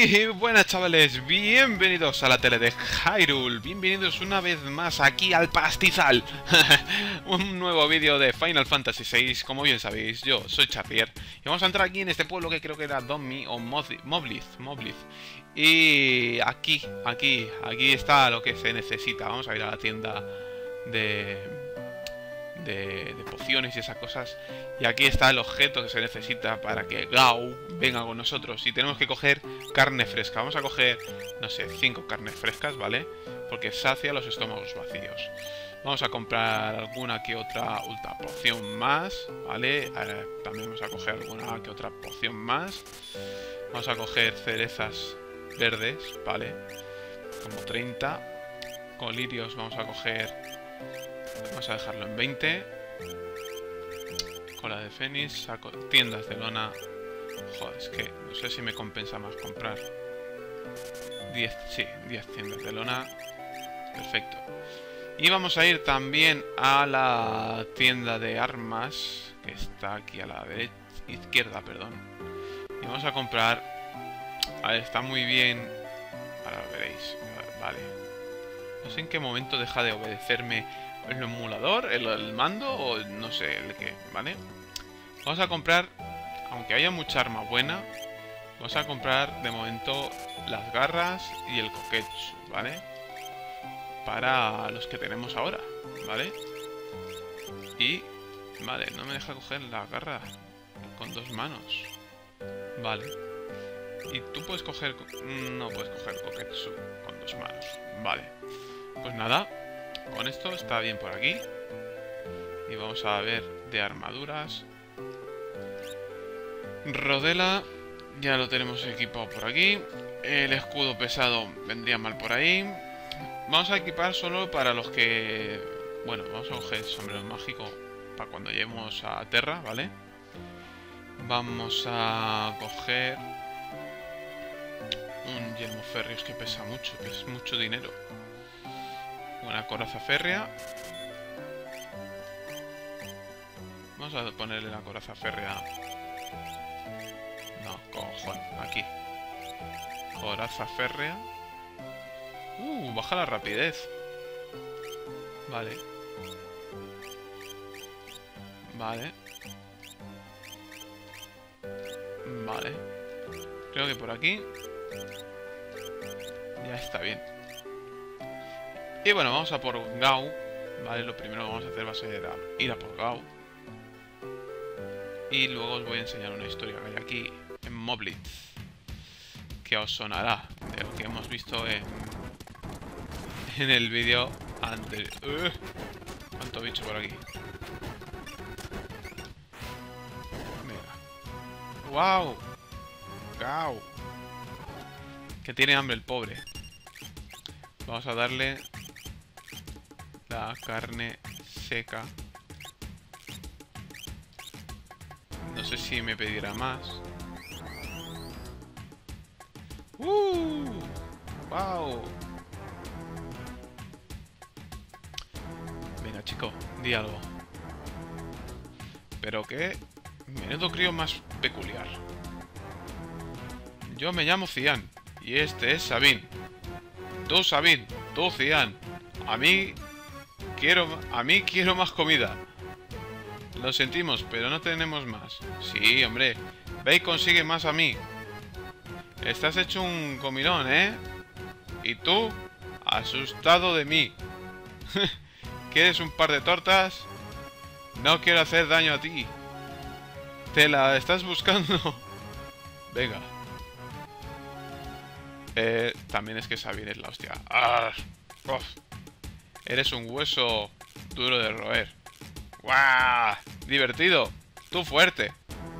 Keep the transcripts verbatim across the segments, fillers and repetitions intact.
Y buenas chavales, bienvenidos a la tele de Hyrule. Bienvenidos una vez más aquí al pastizal. Un nuevo vídeo de Final Fantasy seis. Como bien sabéis, yo soy Charrier y vamos a entrar aquí en este pueblo que creo que era Donmi o Moblith, Moblith. Y aquí, aquí, aquí está lo que se necesita. Vamos a ir a la tienda de... De, de pociones y esas cosas. Y aquí está el objeto que se necesita para que Gau venga con nosotros. Y tenemos que coger carne fresca. Vamos a coger, no sé, cinco carnes frescas, ¿vale? Porque sacia los estómagos vacíos. Vamos a comprar alguna que otra ultra poción más, ¿vale? Eh, también vamos a coger alguna que otra poción más. Vamos a coger cerezas verdes, ¿vale? Como treinta. Colirios vamos a coger... Vamos a dejarlo en veinte. Cola de fénix, saco, tiendas de lona. Joder, es que no sé si me compensa más comprar diez, sí, diez tiendas de lona. Perfecto. Y vamos a ir también a la tienda de armas, que está aquí a la derecha, izquierda, perdón. Y vamos a comprar... A ver, está muy bien. Ahora lo veréis. Vale. No sé en qué momento deja de obedecerme el emulador, el, el mando o no sé el qué, ¿vale? Vamos a comprar, aunque haya mucha arma buena, vamos a comprar de momento las garras y el koketsu, ¿vale? Para los que tenemos ahora, ¿vale? Y, vale, no me deja coger la garra con dos manos. Vale. Y tú puedes coger... No puedes coger koketsu con dos manos. Vale. Pues nada. Con esto está bien por aquí. Y vamos a ver de armaduras. Rodela. Ya lo tenemos equipado por aquí. El escudo pesado vendría mal por ahí. Vamos a equipar solo para los que... Bueno, vamos a coger el sombrero mágico para cuando lleguemos a Terra, ¿vale? Vamos a coger... Un yelmo férreos que pesa mucho, que es mucho dinero. Una coraza férrea. Vamos a ponerle la coraza férrea. No, cojón, aquí. Coraza férrea. Uh, baja la rapidez. Vale. Vale. Vale. Creo que por aquí ya está bien. Y bueno, vamos a por Gau. Vale, lo primero que vamos a hacer va a ser a ir a por Gau. Y luego os voy a enseñar una historia que hay aquí en Moblith, que os sonará de lo que hemos visto en, en el vídeo anterior. Uh, ¿Cuánto bicho por aquí? Mira. ¡Wow! ¡Gau! Que tiene hambre el pobre. Vamos a darle la carne seca. No sé si me pedirá más. ¡Uh! ¡Wow! Venga, chico, di algo. Pero qué menudo crío más peculiar. Yo me llamo Cian y este es Sabin. Tú, Sabin, tú, Cian. A mí quiero, a mí quiero más comida. Lo sentimos, pero no tenemos más. Sí, hombre. Ve y consigue más a mí. Estás hecho un comilón, ¿eh? Y tú, asustado de mí. ¿Quieres un par de tortas? No quiero hacer daño a ti. ¿Te la estás buscando? Venga. Eh, también es que Sabin es la hostia. ¡Ah! ¡Uf! Eres un hueso duro de roer. ¡Guau! Divertido. Tú fuerte.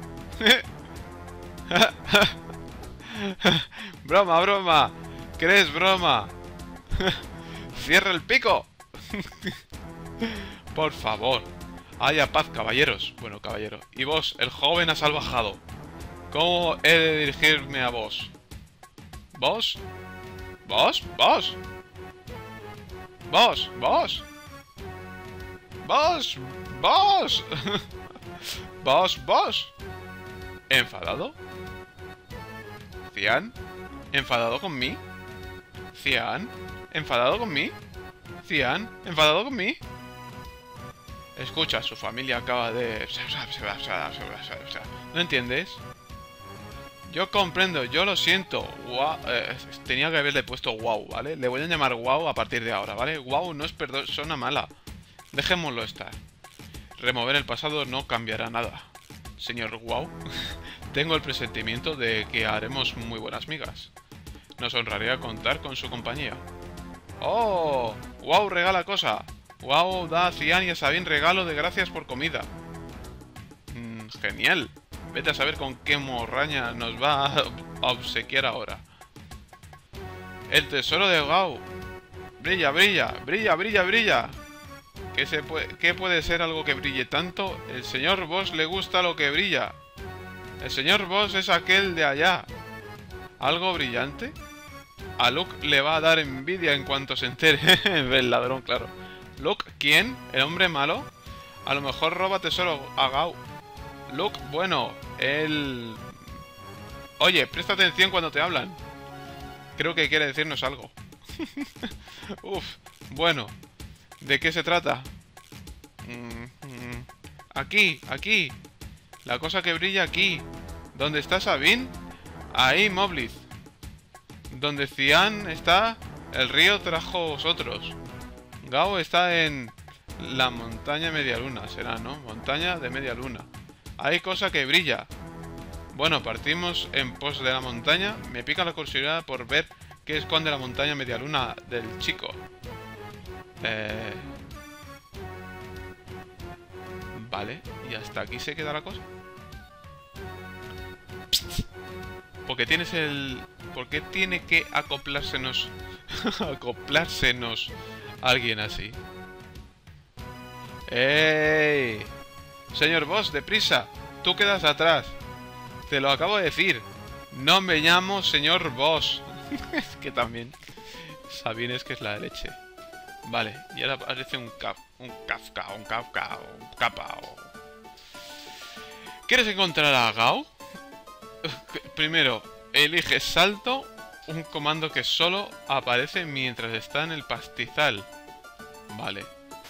Broma, broma. ¿Crees broma? Cierra el pico. Por favor. Haya paz, caballeros. Bueno, caballero. Y vos, el joven asalvajado. ¿Cómo he de dirigirme a vos? ¿Vos? ¿Vos? ¿Vos? ¿Vos? ¿Vos? ¿Vos? ¿Vos? ¿Vos? ¿Vos? ¿Enfadado? ¿Cian? ¿Enfadado con mí? Cian, ¿enfadado con mí? Cian, ¿enfadado con mí? Escucha, su familia acaba de... ¿No entiendes? Yo comprendo, yo lo siento. Wow. Eh, tenía que haberle puesto wow, ¿vale? Le voy a llamar wow a partir de ahora, ¿vale? Wow no es persona mala. Dejémoslo estar. Remover el pasado no cambiará nada. Señor Wow, tengo el presentimiento de que haremos muy buenas migas. Nos honraría contar con su compañía. ¡Oh! ¡Wow regala cosa! ¡Wow da a Cian y a Sabine regalo de gracias por comida! Mm, ¡Genial! Vete a saber con qué morraña nos va a obsequiar ahora. ¡El tesoro de Wow! ¡Brilla, brilla! ¡Brilla, brilla, brilla! ¿Qué, se puede, ¿Qué puede ser algo que brille tanto? El señor Boss le gusta lo que brilla. El señor Boss es aquel de allá. ¿Algo brillante? A Luke le va a dar envidia en cuanto se entere. El ladrón, claro. ¿Luke quién? ¿El hombre malo? A lo mejor roba tesoro a Gau. Luke, bueno, él... Oye, presta atención cuando te hablan. Creo que quiere decirnos algo. Uf, bueno. ¿De qué se trata? Mm, mm. Aquí, aquí. La cosa que brilla aquí. ¿Dónde está Sabine? Ahí, Moblith. Donde Cian está, el río trajo vosotros. Gao está en la montaña media luna, será, ¿no? Montaña de media luna. Hay cosa que brilla. Bueno, partimos en pos de la montaña. Me pica la curiosidad por ver qué esconde la montaña media luna del chico. Eh... Vale, y hasta aquí se queda la cosa. Porque tienes el... ¿Por qué tiene que acoplársenos... acoplársenos alguien así? ¡Ey! Señor Boss, deprisa. Tú quedas atrás. Te lo acabo de decir. No me llamo señor Boss. Es que también... Sabine es que es la leche. Vale, y ahora aparece un cap, un Kafka, un Kafka, un Kappa o... ¿Quieres encontrar a Gao? Primero, elige salto, un comando que solo aparece mientras está en el pastizal. Vale.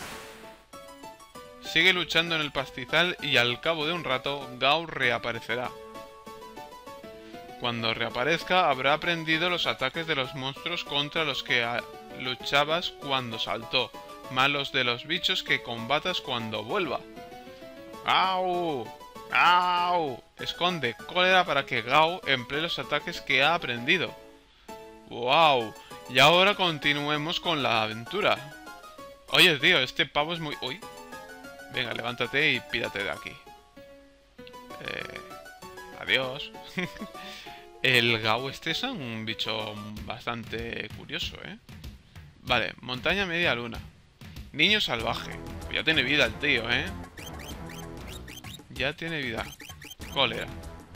Sigue luchando en el pastizal y al cabo de un rato Gao reaparecerá. Cuando reaparezca habrá aprendido los ataques de los monstruos contra los que luchabas cuando saltó, más los de los bichos que combatas cuando vuelva. ¡Au! ¡Au! Esconde cólera para que Gao emplee los ataques que ha aprendido. ¡Wow! Y ahora continuemos con la aventura. Oye, tío, este pavo es muy... ¡Uy! Venga, levántate y pírate de aquí. Eh... Adiós. El Gao este es un bicho bastante curioso, ¿eh? Vale, montaña media luna. Niño salvaje. Pues ya tiene vida el tío, ¿eh? Ya tiene vida. Cólera.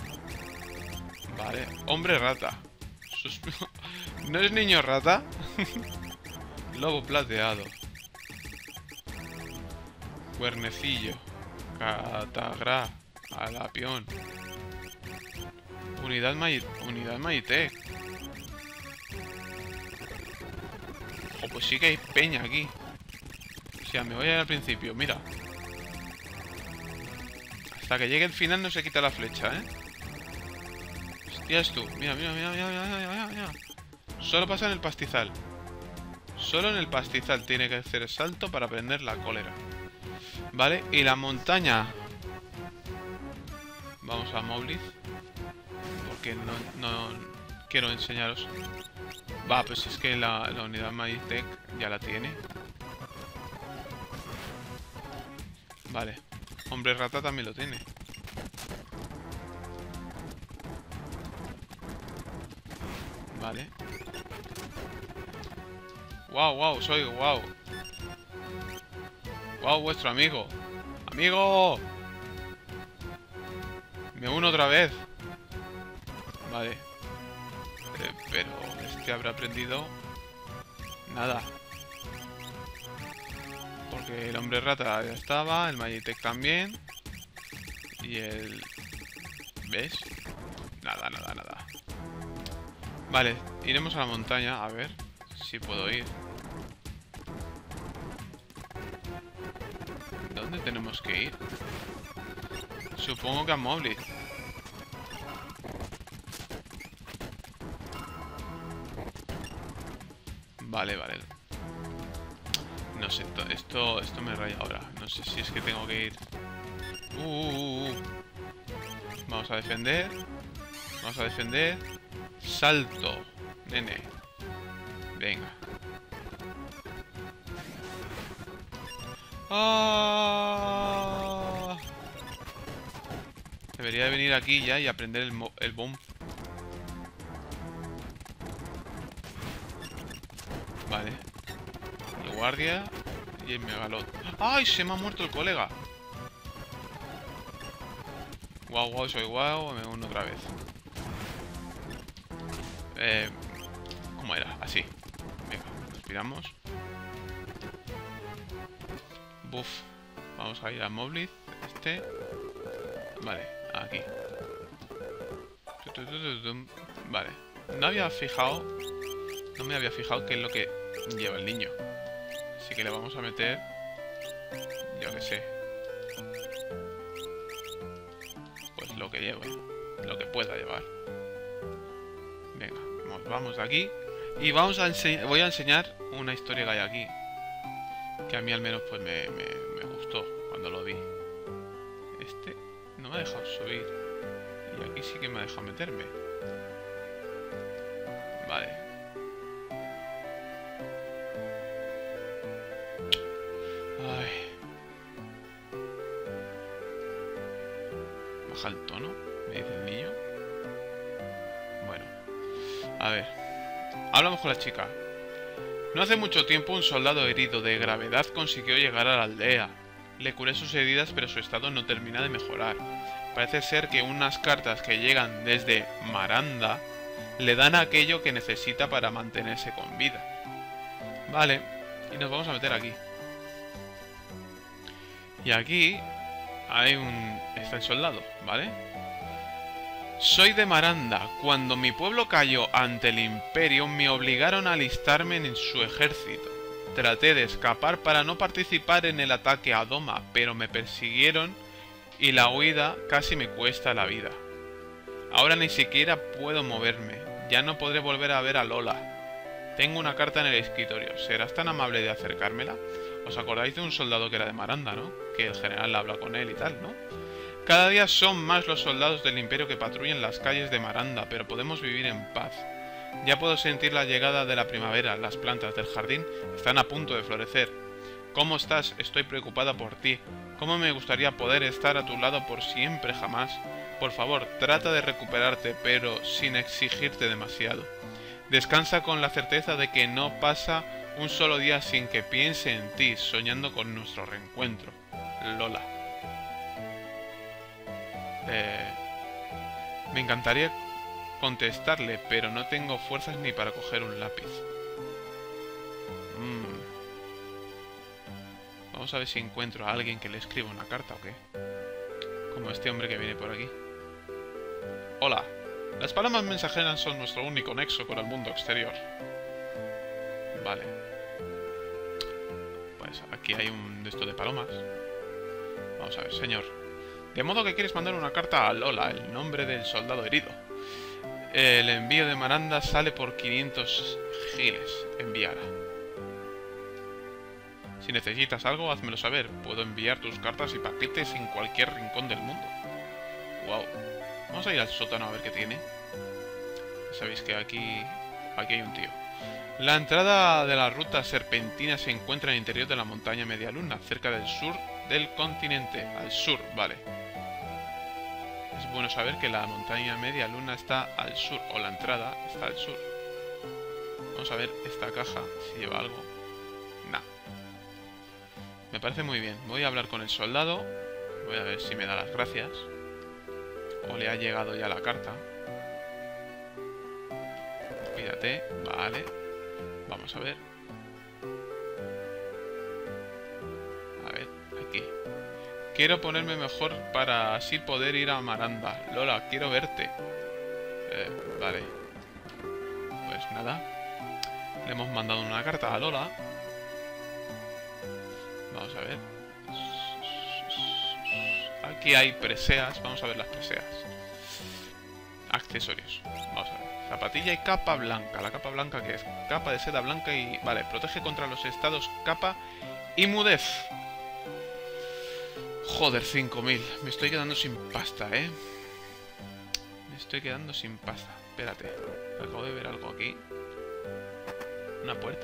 Vale, hombre rata. Sus... ¿No es niño rata? Lobo plateado. Cuernecillo. Catagra. Alapión. Unidad May... Unidad Mayitec. O pues sí que hay peña aquí. O sea, me voy a ir al principio, mira. Hasta que llegue el final no se quita la flecha, ¿eh? Hostias tú. Mira, mira, mira, mira, mira, mira, mira. Solo pasa en el pastizal. Solo en el pastizal tiene que hacer el salto para prender la cólera. Vale, y la montaña. Vamos a Moblith. Porque no, no quiero enseñaros. Va, pues es que la, la unidad Mayitec ya la tiene. Vale. Hombre rata también lo tiene. Vale. Wow, wow, soy wow. Wow, vuestro amigo. ¡Amigo! Me uno otra vez. Vale. Eh, pero este habrá aprendido nada. Porque el hombre rata ya estaba, el Mayitec también. Y el... ¿Ves? Nada, nada, nada. Vale, iremos a la montaña, a ver si puedo ir. ¿Dónde tenemos que ir? Supongo que a Moblith. Vale, vale. No sé, esto, esto, esto me raya ahora. No sé si es que tengo que ir... Uh, uh, uh. Vamos a defender. Vamos a defender. Salto, nene. Venga. ¡Ah! Debería de venir aquí ya y aprender el, el bomb. Vale. El guardia y el megalot. ¡Ay! Se me ha muerto el colega. Guau, guau, soy guau. Me uno otra vez. Eh, ¿Cómo era? Así. Venga, respiramos. Buff. Vamos a ir a Moblith. Este. Vale, aquí. Vale. No había fijado. No me había fijado qué es lo que lleva el niño. Así que le vamos a meter. Yo que sé. Pues lo que lleve. Lo que pueda llevar. Venga, nos vamos de aquí. Y vamos a enseñar. Voy a enseñar una historia que hay aquí. Que a mí al menos pues me, me, me gustó cuando lo vi. Este no me ha dejado subir. Y aquí sí que me ha dejado meterme. Vale. Ay. Baja el tono, me dice el niño. Bueno. A ver. Hablamos con la chica. No hace mucho tiempo un soldado herido de gravedad consiguió llegar a la aldea. Le curé sus heridas, pero su estado no termina de mejorar. Parece ser que unas cartas que llegan desde Maranda le dan aquello que necesita para mantenerse con vida. Vale, y nos vamos a meter aquí. Y aquí hay un... está el soldado, ¿vale? Soy de Maranda. Cuando mi pueblo cayó ante el imperio, me obligaron a alistarme en su ejército. Traté de escapar para no participar en el ataque a Doma, pero me persiguieron y la huida casi me cuesta la vida. Ahora ni siquiera puedo moverme. Ya no podré volver a ver a Lola. Tengo una carta en el escritorio. ¿Serás tan amable de acercármela? ¿Os acordáis de un soldado que era de Maranda, no? Que el general habla con él y tal, ¿no? Cada día son más los soldados del imperio que patrullan las calles de Maranda, pero podemos vivir en paz. Ya puedo sentir la llegada de la primavera. Las plantas del jardín están a punto de florecer. ¿Cómo estás? Estoy preocupada por ti. ¿Cómo me gustaría poder estar a tu lado por siempre jamás? Por favor, trata de recuperarte, pero sin exigirte demasiado. Descansa con la certeza de que no pasa un solo día sin que piense en ti, soñando con nuestro reencuentro. Lola. Eh, me encantaría contestarle, pero no tengo fuerzas ni para coger un lápiz. Mm. Vamos a ver si encuentro a alguien que le escriba una carta o qué. Como este hombre que viene por aquí. Hola. Las palomas mensajeras son nuestro único nexo con el mundo exterior. Vale. Pues aquí hay un de esto de palomas. Vamos a ver, señor. De modo que quieres mandar una carta a Lola, el nombre del soldado herido. El envío de Maranda sale por quinientos giles. Enviar. Si necesitas algo, házmelo saber. Puedo enviar tus cartas y paquetes en cualquier rincón del mundo. Wow. Vamos a ir al sótano a ver qué tiene. Sabéis que aquí... aquí hay un tío. La entrada de la ruta serpentina se encuentra en el interior de la montaña Media Luna, cerca del sur del continente. Al sur, vale. Es bueno saber que la montaña Media Luna está al sur, o la entrada está al sur. Vamos a ver esta caja, si lleva algo. Nah. Me parece muy bien. Voy a hablar con el soldado. Voy a ver si me da las gracias. O le ha llegado ya la carta. Fíjate, vale. Vamos a ver. A ver, aquí. Quiero ponerme mejor para así poder ir a Maranda. Lola, quiero verte. Eh, vale. nada. Le hemos mandado una carta a Lola. Vamos a ver. Aquí hay preseas. Vamos a ver las preseas. Accesorios. Vamos a ver. Zapatilla y capa blanca. La capa blanca, ¿qué es? Capa de seda blanca y... Vale, protege contra los estados capa y mudez. Joder, cinco mil. Me estoy quedando sin pasta, ¿eh? Me estoy quedando sin pasta. Espérate. Acabo de ver algo aquí. Una puerta.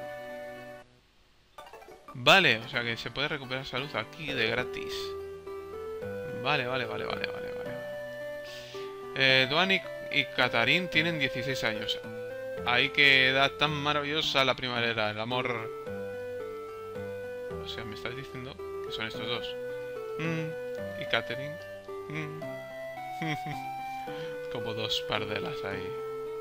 Vale, o sea que se puede recuperar salud aquí de gratis. Vale, vale, vale, vale, vale, vale. Eh, Duan y, y Catarín tienen dieciséis años. Ay, qué edad tan maravillosa la primavera, el amor. O sea, me estás diciendo que son estos dos. Mm, y Catherine. Mm. Como dos pardelas ahí.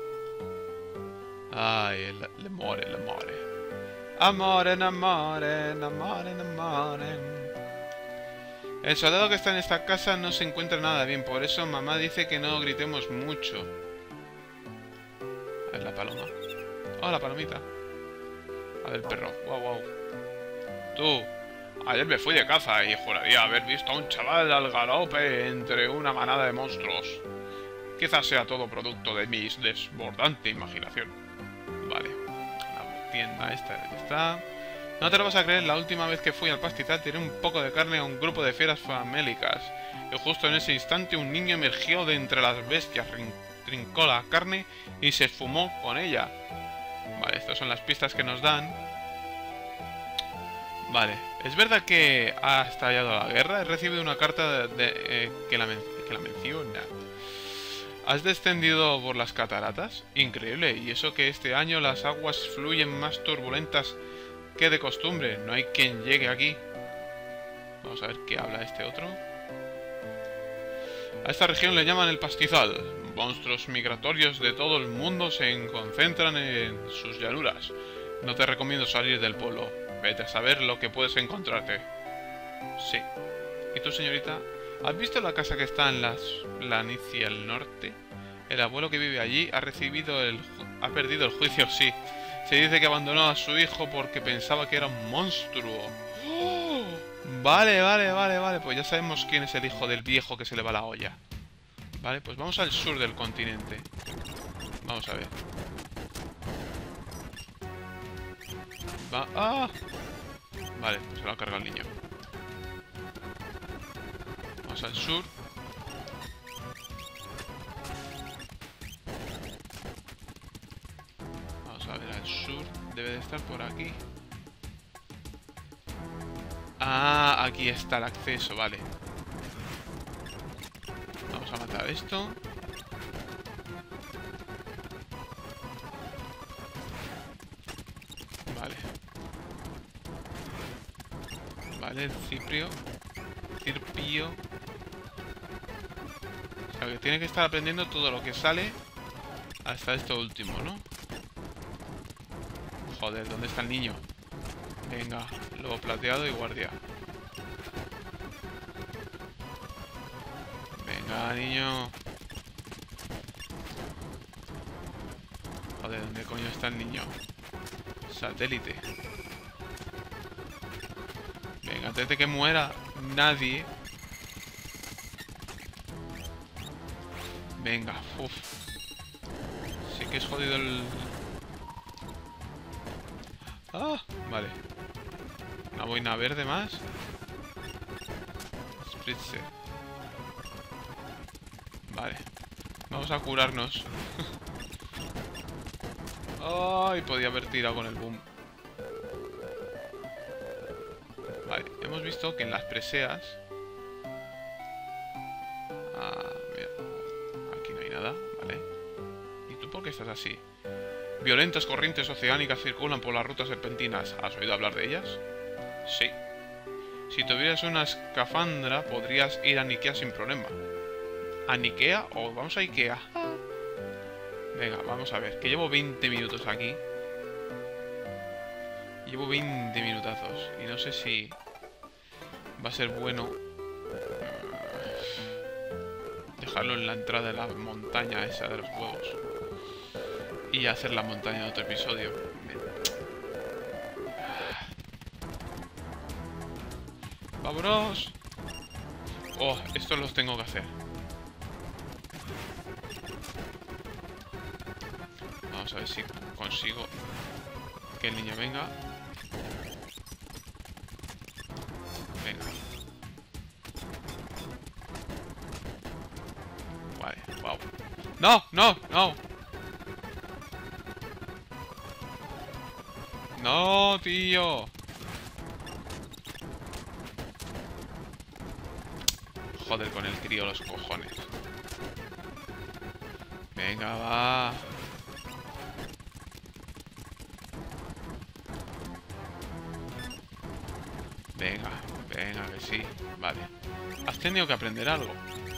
Ay, el, el amore, el amore. Amore, amore, amore, amore. El soldado que está en esta casa no se encuentra nada bien, por eso mamá dice que no gritemos mucho. A ver la paloma. Oh, la palomita. A ver el perro. Wow, wow. Tú. Ayer me fui de caza y juraría haber visto a un chaval al galope entre una manada de monstruos. Quizás sea todo producto de mi desbordante imaginación. Vale. La tienda esta ya está. No te lo vas a creer, la última vez que fui al pastizal tiré un poco de carne a un grupo de fieras famélicas. Y justo en ese instante un niño emergió de entre las bestias, trincó la carne y se esfumó con ella. Vale, estas son las pistas que nos dan. Vale, es verdad que ha estallado la guerra. He recibido una carta de, de, eh, que, la men que la menciona. ¿Has descendido por las cataratas? Increíble, y eso que este año las aguas fluyen más turbulentas que de costumbre. No hay quien llegue aquí. Vamos a ver qué habla este otro. A esta región le llaman el pastizal. Monstruos migratorios de todo el mundo se concentran en sus llanuras. No te recomiendo salir del pueblo. Vete a saber lo que puedes encontrarte. Sí. ¿Y tú, señorita? ¿Has visto la casa que está en las planicie al norte? El abuelo que vive allí ha recibido el... ha perdido el juicio, sí. Se dice que abandonó a su hijo porque pensaba que era un monstruo. ¡Oh! Vale, vale, vale, vale. Pues ya sabemos quién es el hijo del viejo que se le va la olla. Vale, pues vamos al sur del continente. Vamos a ver. Va... ¡Ah! Vale, pues se lo ha cargado el niño. Vamos al sur. Vamos a ver al sur. Debe de estar por aquí. Ah, aquí está el acceso, vale. Vamos a matar esto. Vale. Vale, el ciprio. Cirpio. O sea, que tiene que estar aprendiendo todo lo que sale hasta esto último, ¿no? Joder, ¿dónde está el niño? Venga, lobo plateado y guardia. Venga, niño. Joder, ¿dónde coño está el niño? Satélite. Venga, antes de que muera nadie. Venga, uff. Sí que es jodido el... Ah, vale. Una boina verde más. Spritzer. Vale. Vamos a curarnos. Ay, podía haber tirado con el boom. Vale, hemos visto que en las preseas... Ah, mira. Aquí no hay nada, vale. ¿Y tú por qué estás así? Violentas corrientes oceánicas circulan por las rutas serpentinas. ¿Has oído hablar de ellas? Sí. Si tuvieras una escafandra, podrías ir a Ikea sin problema. ¿A Ikea? ¿O vamos a Ikea? Venga, vamos a ver. Que llevo veinte minutos aquí. Llevo veinte minutazos. Y no sé si va a ser bueno dejarlo en la entrada de la montaña esa de los huevos. y hacer la montaña en otro episodio. ¡Vámonos! Oh, estos los tengo que hacer. Vamos a ver si consigo que el niño venga. Venga. Vale, wow. ¡No! ¡No! ¡No! ¡No, tío! Joder, con el crío los cojones. Venga, va. Venga, venga, que sí. Vale. Has tenido que aprender algo.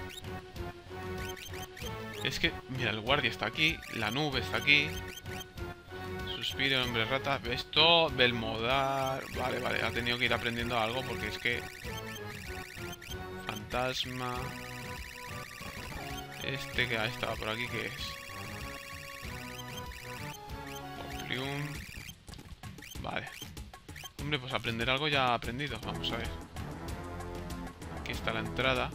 Es que, mira, el guardia está aquí. La nube está aquí. Suspiro, hombre rata. Esto, Belmodar. Vale, vale. Ha tenido que ir aprendiendo algo porque es que... Fantasma. Este que ha estado por aquí, ¿qué es? Oplium. Vale. Hombre, pues aprender algo ya ha aprendido. Vamos a ver. Aquí está la entrada.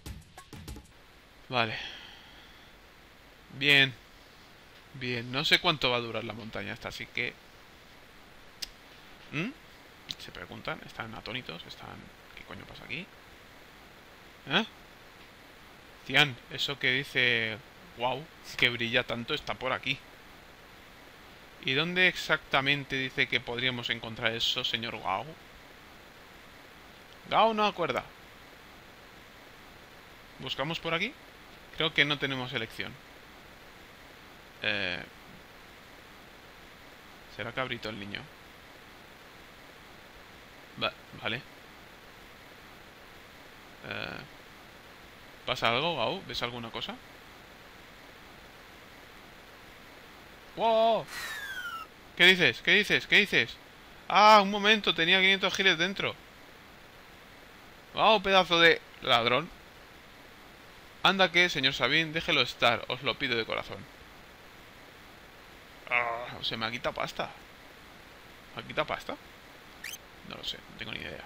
Vale. Bien. Bien. No sé cuánto va a durar la montaña esta, así que... ¿Mm? Se preguntan. Están atónitos. Están... ¿Qué coño pasa aquí? ¿Eh? Cian, eso que dice... Wow, que brilla tanto está por aquí. ¿Y dónde exactamente dice que podríamos encontrar eso, señor Gao? Gao no acuerda. ¿Buscamos por aquí? Creo que no tenemos elección. Eh... ¿Será cabrito el niño? Va vale. Eh... ¿Pasa algo, Gao? ¿Ves alguna cosa? ¡Wow! ¿Qué dices? ¿Qué dices? ¿Qué dices? ¡Ah! Un momento, tenía quinientos giles dentro. ¡Wow! Pedazo de ladrón. Anda que, señor Sabin, déjelo estar. Os lo pido de corazón. Ah, se me ha quitado pasta. ¿Me ha quitado pasta? No lo sé, no tengo ni idea.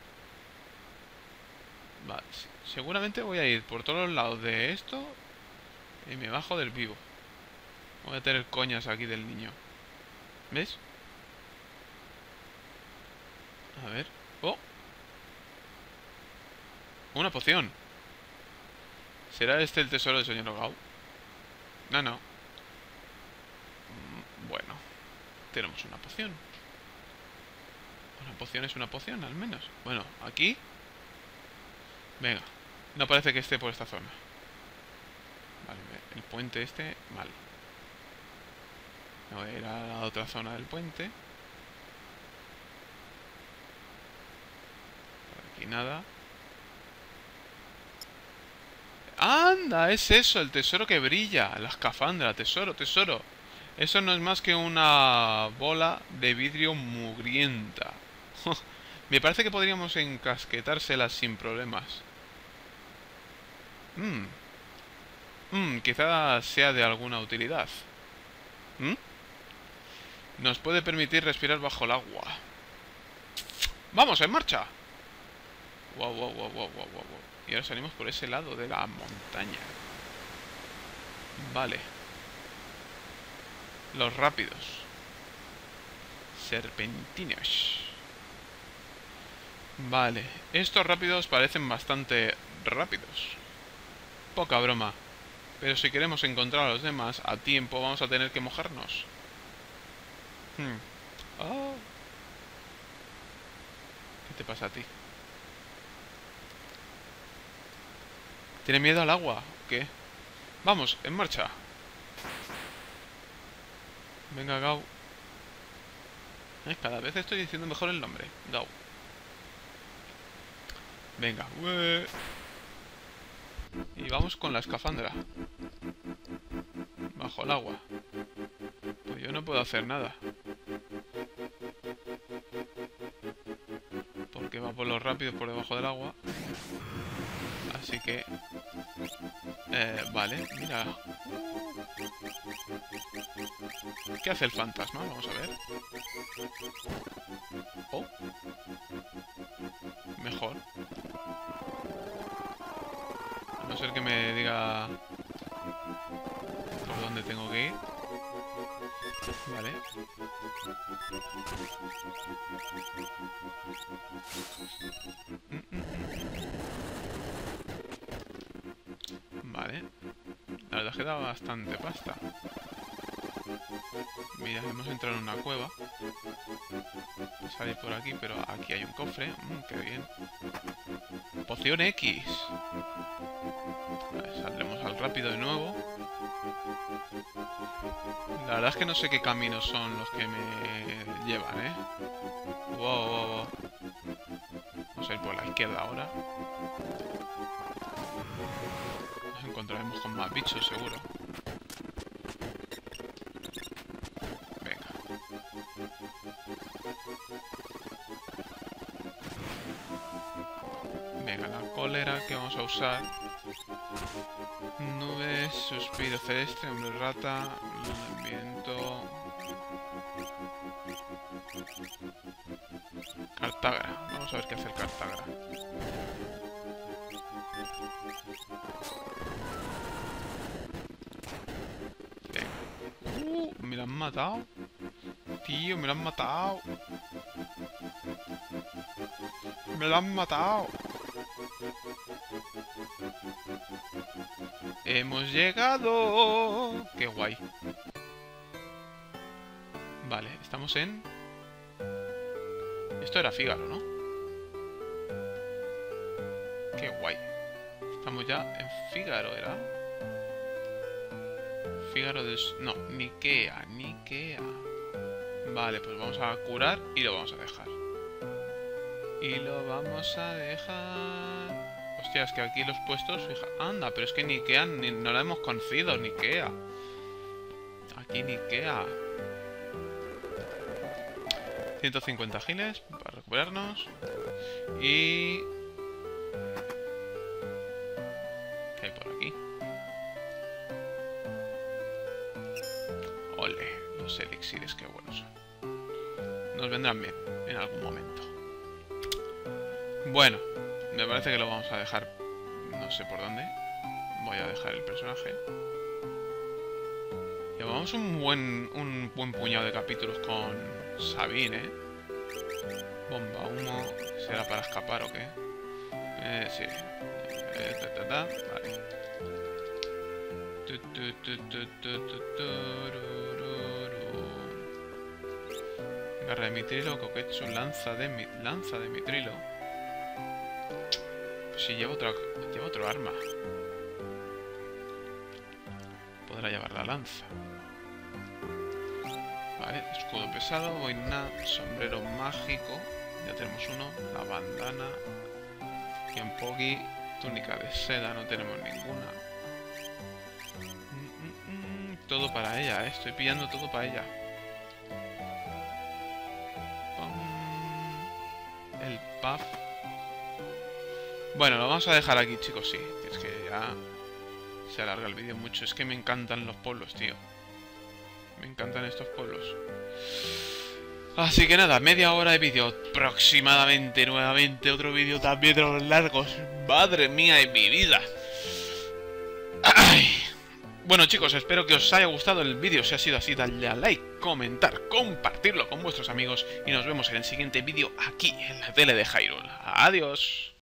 Vale, seguramente voy a ir por todos los lados de esto y me bajo del vivo. Voy a tener coñas aquí del niño. ¿Ves? A ver. ¡Oh! Una poción. ¿Será este el tesoro del señor Gao? No, no. Bueno. Tenemos una poción. Una poción es una poción, al menos. Bueno, aquí... Venga. No parece que esté por esta zona. Vale, el puente este... Vale. Me voy a ir a la otra zona del puente. Por aquí nada. ¡Anda! Es eso, el tesoro que brilla. La escafandra, tesoro, tesoro. Eso no es más que una bola de vidrio mugrienta. Me parece que podríamos encasquetárselas sin problemas. Mmm. Mmm, quizás sea de alguna utilidad. ¿Mm? Nos puede permitir respirar bajo el agua. ¡Vamos, en marcha! Wow, wow, wow, wow, wow, wow. Y ahora salimos por ese lado de la montaña. Vale. Los rápidos. Serpentinos. Vale. Estos rápidos parecen bastante rápidos. Poca broma. Pero si queremos encontrar a los demás a tiempo, vamos a tener que mojarnos. Hmm. Oh. ¿Qué te pasa a ti? ¿Tiene miedo al agua? ¿Qué? Vamos, en marcha. Venga, Gao. Eh, cada vez estoy diciendo mejor el nombre. Gao. Venga. Ué. Y vamos con la escafandra. Bajo el agua. Pues yo no puedo hacer nada. Porque va por los rápidos por debajo del agua. Así que... Eh, vale, mira. ¿Qué hace el fantasma? Vamos a ver. Oh. Mejor. A no ser que me diga por dónde tengo que ir. Vale. Vale. La verdad es que da bastante pasta. Mira, hemos entrado en una cueva. Salir por aquí, pero aquí hay un cofre. Mm, qué bien. Poción X. Vale, saldremos al rápido de nuevo. La verdad es que no sé qué caminos son los que me llevan, ¿eh? Wow, wow, wow. Vamos a ir por la izquierda ahora. Nos encontraremos con más bichos, seguro. Venga. Venga, la cólera que vamos a usar. Nubes, suspiro celeste, hombre rata, viento. Cartágara. Vamos a ver qué hace el Cartágara. Venga. Uh, me lo han matado. Tío, me lo han matado. Me lo han matado. Hemos llegado. Qué guay. Vale, estamos en... Esto era Fígaro, ¿no? Qué guay. Estamos ya en Fígaro, ¿era? Fígaro de... No, Nikea, Nikea. Vale, pues vamos a curar y lo vamos a dejar. Y lo vamos a dejar... Hostia, es que aquí los puestos... Fija... Anda, pero es que Nikea ni... no la hemos conocido, Nikea. Aquí Nikea. ciento cincuenta giles para recuperarnos. Y... ¿qué hay por aquí? Ole, los elixires, qué buenos son. Nos vendrán bien en algún momento. Bueno, me parece que lo vamos a dejar. No sé por dónde. Voy a dejar el personaje. Llevamos un buen, un buen puñado de capítulos con Sabine, ¿eh? Bomba, humo. ¿Será para escapar o qué? Eh, sí. Eh, ta, ta, ta. Vale. Tu, tu, tu, tu, tu, tu, turururu. Garra de mitrilo, Koketsu, lanza de mi, lanza de mitrilo. Pues si lleva otra, lleva otro arma. Podrá llevar la lanza. Vale, escudo pesado, boina, sombrero mágico. Ya tenemos uno. La bandana. Kienpogi. Túnica de seda, no tenemos ninguna. Mm, mm, mm, todo para ella, ¿eh? Estoy pillando todo para ella. Pum. El puff. Bueno, lo vamos a dejar aquí, chicos, sí. Es que ya se alarga el vídeo mucho. Es que me encantan los pueblos, tío. Me encantan estos pueblos. Así que nada, media hora de vídeo aproximadamente. Nuevamente otro vídeo también de los largos. Madre mía de mi vida. Ay. Bueno, chicos, espero que os haya gustado el vídeo. Si ha sido así, dadle a like, comentar, compartirlo con vuestros amigos. Y nos vemos en el siguiente vídeo aquí en la tele de Hyrule. Adiós.